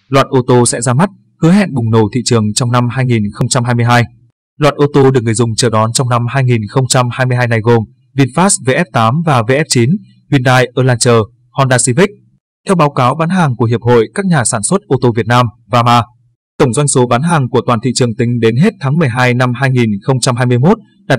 Loạt ô tô sẽ ra mắt, hứa hẹn bùng nổ thị trường trong năm 2022. Loạt ô tô được người dùng chờ đón trong năm 2022 này gồm VinFast VF8 và VF9, Hyundai Elantra, Honda Civic. Theo báo cáo bán hàng của Hiệp hội các nhà sản xuất ô tô Việt Nam (VAMA), tổng doanh số bán hàng của toàn thị trường tính đến hết tháng 12 năm 2021 đạt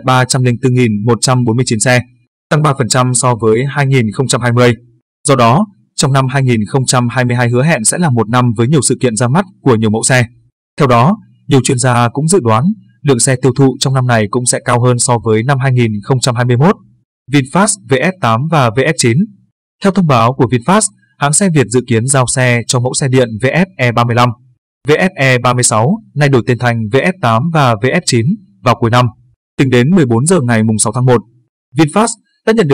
304.149 xe, tăng 3% so với 2020. Do đó, trong năm 2022 hứa hẹn sẽ là một năm với nhiều sự kiện ra mắt của nhiều mẫu xe. Theo đó, nhiều chuyên gia cũng dự đoán lượng xe tiêu thụ trong năm này cũng sẽ cao hơn so với năm 2021. VinFast VF8 và VF9. Theo thông báo của VinFast, hãng xe Việt dự kiến giao xe cho mẫu xe điện VF E35, VF E36, nay đổi tên thành VF8 và VF9 vào cuối năm. Tính đến 14 giờ ngày 6 tháng 1, VinFast đã nhận được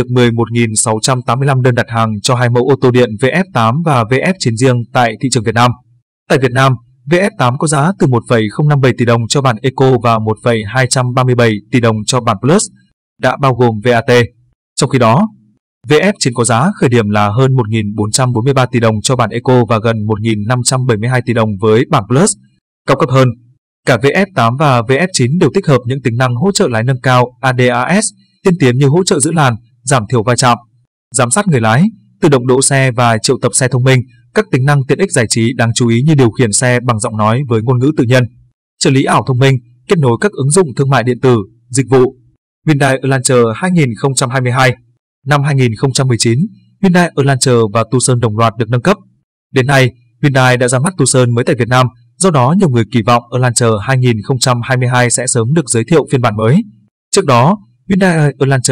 11.685 đơn đặt hàng cho hai mẫu ô tô điện VF8 và VF9 riêng tại thị trường Việt Nam. Tại Việt Nam, VF8 có giá từ 1,057 tỷ đồng cho bản Eco và 1,237 tỷ đồng cho bản Plus, đã bao gồm VAT. Trong khi đó, VF9 có giá khởi điểm là hơn 1.443 tỷ đồng cho bản Eco và gần 1.572 tỷ đồng với bản Plus, cao cấp hơn. Cả VF8 và VF9 đều tích hợp những tính năng hỗ trợ lái nâng cao ADAS, tiên tiến như hỗ trợ giữ làn, giảm thiểu va chạm, giám sát người lái, tự động đỗ xe và triệu tập xe thông minh, các tính năng tiện ích giải trí đáng chú ý như điều khiển xe bằng giọng nói với ngôn ngữ tự nhiên, trợ lý ảo thông minh, kết nối các ứng dụng thương mại điện tử, dịch vụ. Hyundai Elantra 2022. Năm 2019, Hyundai Elantra và Tucson đồng loạt được nâng cấp. Đến nay, Hyundai đã ra mắt Tucson mới tại Việt Nam, do đó nhiều người kỳ vọng Elantra 2022 sẽ sớm được giới thiệu phiên bản mới. Trước đó, Hyundai Elantra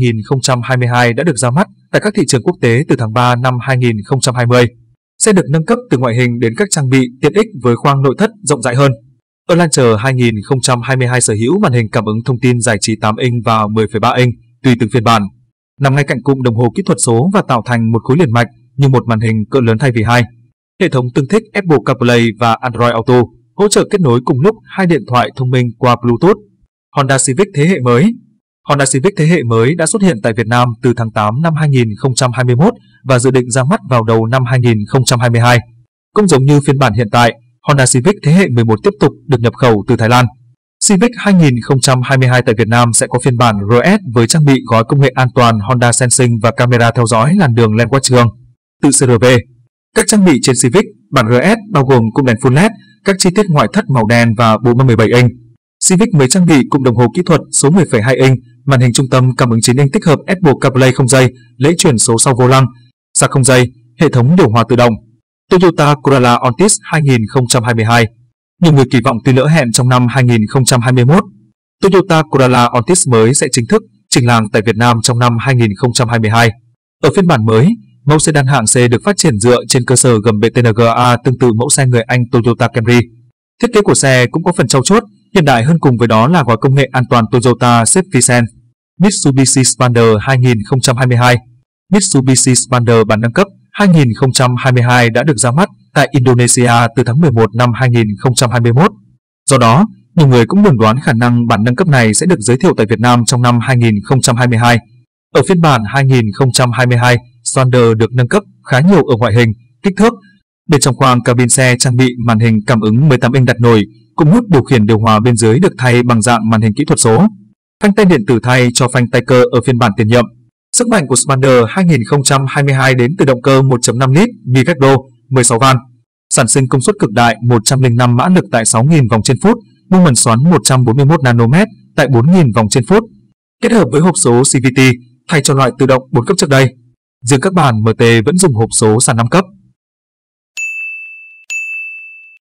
2022 đã được ra mắt tại các thị trường quốc tế từ tháng 3 năm 2020. Xe được nâng cấp từ ngoại hình đến các trang bị tiện ích với khoang nội thất rộng rãi hơn. Elantra 2022 sở hữu màn hình cảm ứng thông tin giải trí 8 inch và 10,3 inch tùy từng phiên bản, nằm ngay cạnh cụm đồng hồ kỹ thuật số và tạo thành một khối liền mạch như một màn hình cỡ lớn thay vì hai. Hệ thống tương thích Apple CarPlay và Android Auto hỗ trợ kết nối cùng lúc hai điện thoại thông minh qua Bluetooth. Honda Civic thế hệ mới. Honda Civic thế hệ mới đã xuất hiện tại Việt Nam từ tháng 8 năm 2021 và dự định ra mắt vào đầu năm 2022. Cũng giống như phiên bản hiện tại, Honda Civic thế hệ 11 tiếp tục được nhập khẩu từ Thái Lan. Civic 2022 tại Việt Nam sẽ có phiên bản RS với trang bị gói công nghệ an toàn Honda Sensing và camera theo dõi làn đường Lane Watch tự CRV. Các trang bị trên Civic bản RS bao gồm cụm đèn full LED, các chi tiết ngoại thất màu đen và bộ mâm 17 inch. Civic mới trang bị cụm đồng hồ kỹ thuật số 10,2 inch, màn hình trung tâm cảm ứng 9 inch tích hợp Apple CarPlay không dây, lẫy chuyển số sau vô lăng, sạc không dây, hệ thống điều hòa tự động. Toyota Corolla Altis 2022. Nhiều người kỳ vọng tuy lỡ hẹn trong năm 2021, Toyota Corolla Altis mới sẽ chính thức trình làng tại Việt Nam trong năm 2022. Ở phiên bản mới, mẫu sedan hạng C được phát triển dựa trên cơ sở gầm BTNGA tương tự mẫu xe người Anh Toyota Camry. Thiết kế của xe cũng có phần trau chuốt, hiện đại hơn, cùng với đó là gói công nghệ an toàn Toyota Safety Sense. Mitsubishi Xpander 2022. Mitsubishi Xpander bản nâng cấp 2022 đã được ra mắt tại Indonesia từ tháng 11 năm 2021. Do đó, nhiều người cũng đồn đoán khả năng bản nâng cấp này sẽ được giới thiệu tại Việt Nam trong năm 2022. Ở phiên bản 2022, Xpander được nâng cấp khá nhiều ở ngoại hình, kích thước. Bên trong khoang cabin xe trang bị màn hình cảm ứng 18 inch đặt nổi, cùng nút điều khiển điều hòa bên dưới được thay bằng dạng màn hình kỹ thuật số. Phanh tay điện tử thay cho phanh tay cơ ở phiên bản tiền nhiệm. Sức mạnh của Xpander 2022 đến từ động cơ 1.5 lít Mivecro 16 van, sản sinh công suất cực đại 105 mã lực tại 6.000 vòng trên phút, mô men xoắn 141 nanomet tại 4.000 vòng trên phút. Kết hợp với hộp số CVT thay cho loại tự động 4 cấp trước đây. Riêng các bản MT vẫn dùng hộp số sàn 5 cấp.